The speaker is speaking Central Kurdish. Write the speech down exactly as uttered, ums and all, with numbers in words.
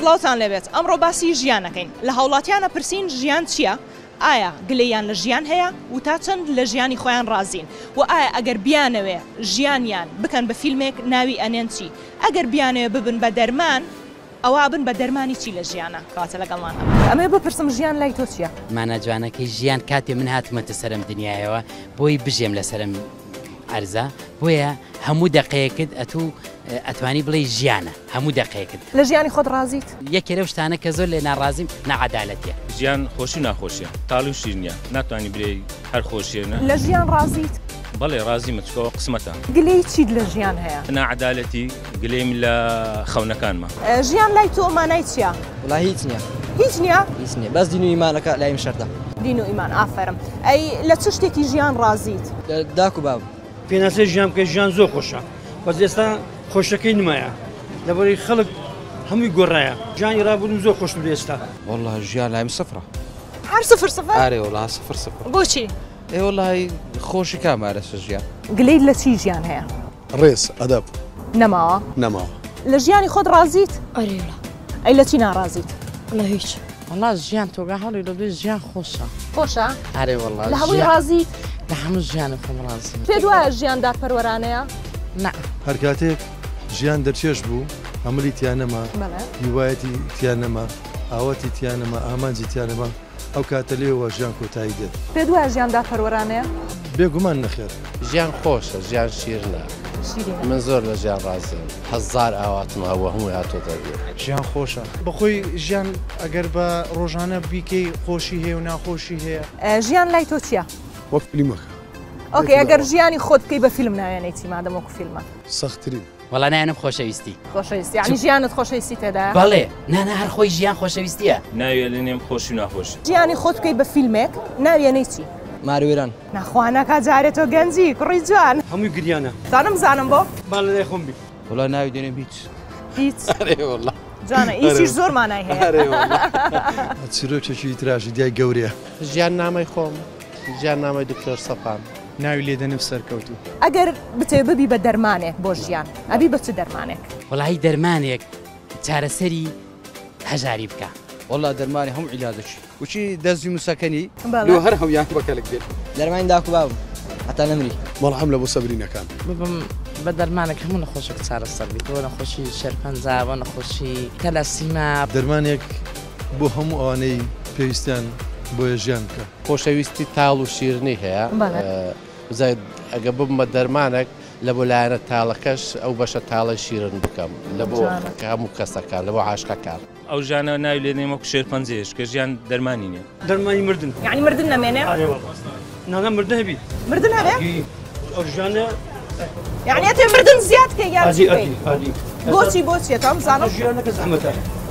سڵاوتان لەبێت ئەمڕۆ باسی ژیانەکەین لە هاوڵاتیانە پرسین ژیان چییە؟ ئایا گلەیان لە ژیان هەیە و تا چەند لە ژیانی خۆیان ڕازین و ئایا ئەگەر بیانەوێ ژیانیان بکەن بە فیلمێک ناوی ئەنێن چی؟ ئەگەر بیانەوێ ببن بە دەرمان ئەوە بن بە دەرمانی چی لە ژیانە کاتە لەگەڵمان ئەمێ بپرسم ژیان لای تۆ چییە؟ مانە جوانەکەی ژیان کاتێ من هاتمەتە سەرم دنیایەوە بۆی بژێم لە سەرم ئەرزە بۆیە هەموو دەقەیەکت ئەتوو ئەتوانی بڵێ ژیانە هەموو دەقەیەکت لە ژیانی خۆت ڕازیت؟ یەکێ لەو شتانە کە زۆر لێ ناڕازیم نەعەدالەتیە. ژیان خۆشی ناخۆشیە تاڵی و شیرنیە ناتوانانی برێ هەر خۆشیێنە لە ژیان ڕازیت؟ بەڵێ ڕازیمە چکەوە قسمەتە. گلەی چیت لە ژیان هەیە؟ ناعەدالەتی گلەیم لە خەونەکانمە. ژیان لای تۆ مانای چییە؟ وڵای هیچ نییە هیچ نییە؟ هیچ نییە بەس دین و ئیمانەکە لایم شەردە. دین و ئیمان ئافەرم ئەی لە چ شتێکی ژیان ڕازیت؟ داک و باب پێناسەی ژیان بکە ژیان زۆر خۆشە بەس ئێستا خۆشەکەی نمایە لەبەرەی خەڵک هەمووی گۆڕایە ژیانی ڕابوون زۆر خۆش بێ ئێستا. والله ژیان لایم سفرە هەر سفر سفر؟ ئارێ وڵا سفر سفر. بۆچی؟ ئێ وڵی خۆشی کامارەسە ژیان. گلەی لە چی ژیان هەیە؟ ڕێز ئەدەب نەماوە؟ نەماوە. لە ژیانی خۆت ڕازیت؟ ئەرێڵە ئەی لە چی ناڕازیت؟ لە هیچ والله ژیان تۆگە هەڵی لە دوێ ژیان خۆشە. خۆشە؟ ئارێ وڵا لە هەمووی ڕازیت؟ لە هەموو ژیانە خۆم ڕازیم. پێت وایە ژیان دادپەروەرانەیە؟ نە هەر کاتێک ژیان دەرچێش بوو هەمووی تیان نەما هیوایەتی تیان نەما ئاوەتی تیان نەما ئامانجی تیان نەما ئەو کاتە لێەوە ژیان کۆتایی دێت. پێت وایە ژیان دادپەروەرانەیە؟ بێگومان نەخێر. ژیان خۆشە ژیان شیرنە من زۆر لە ژیان ڕازیم هەزار ئاواتم هەوە هەمووی هاتۆ دەبێت. ژیان خۆشە بەخۆی ژیان ئەگەر بە ڕۆژانە بیکەی خۆشی هەیە و ناخۆشی هەیە. ژیان لای تۆ چییە؟ وەک فیلمەکە. ئۆکێ ئەگەر ژیانی خۆت بکەی بە فیلم ناوێنێتی مادەمەکو فیلمە. سەختترین. وەڵا نایەنم خۆشەویستی. خۆشەویستی یعنی ژیانت خۆشەویستی تێدایە؟ بەڵێ نانە هەر خۆی ژیان خۆشەویستیە. ناوێ لە نێم خۆشی و ناخۆش. ژیانی خۆت بکەی بە فیلمێک ناوێنەی چی؟ ماروێران. ناخوانەکە جارێت تۆ گەنجی کوڕی جوان. هەمووی گریانە. زانم زانم بۆ؟ با لە لای خۆم بی. وڵا ناوی دێنێم هیچ. هیچ؟ ئەرێ وڵا. جانە ئیسیش زۆر مانای هەیە. ئەرێ وڵا. چیرۆکێکی تراشی دیای گەورەیە. ژیان نامەی خۆم ژیان نامەی دکتۆر سەپان. ناوی لێدەنێ سەرکەوتو. ئەگەر بتێ ببی بە دەرمانێک بۆ ژیان ئەبی بە چ دەرمانێک؟ وڵی دەرمانێک چارەسەری هەژاری بکە. والله دەرمانی هەموو عیلادەشی وچی دەزی موسەکەنی بەڵێ. لێ هەر هەویان بەکەلک بێت. دەرمانی داک و بابم هەتا نەمری. بەڵام لە بۆ سەبرینەکان. ببم بە دەرمانێک هەموو نەخۆشێک چارەسەر بیت بۆ نەخۆشی شەرپەنجە بۆ نەخۆشی تەلەسیمە. دەرمانێک بۆ هەموو ئەوانەی پێویستیان بۆیە ژیان بکە. خۆشەویستی تاڵ و شیرنی هەیە بزای ئەگە بم بە دەرمانێک لە بۆ لایەنە تاڵەکەش ئەو بەشە تاڵی شیرن بکەم لە بۆ هەموو کەسەکان لە بۆ عاشقەکان. ئەو ژانە ناوی لێ نێمە شێرپەنجەیەش کە ژیان دەرمانی نییە. دەرمانی مردن. یعنی مردن نەمێنێ؟ نانە مردن هەبی. مردن هەبێ؟ ئەو ژیانە یعنی ئەتێ مردن زیاد کە یان ئادی ئەدی ئادی. بۆچی بۆچیە تام زانم؟ ژیانەکە زەحمەتە.